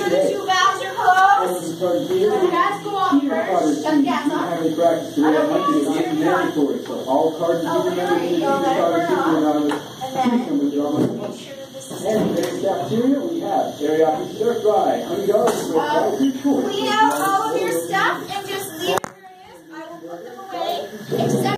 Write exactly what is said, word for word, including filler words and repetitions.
sure the two valves are closed. The gas go off first. Shut the gas off. Have any practice to that? It's mandatory. So all cartridges are meant to be cartridges. And then make sure that this is And there's cafeteria. We have teriyaki stir fry, unguarded stir fry,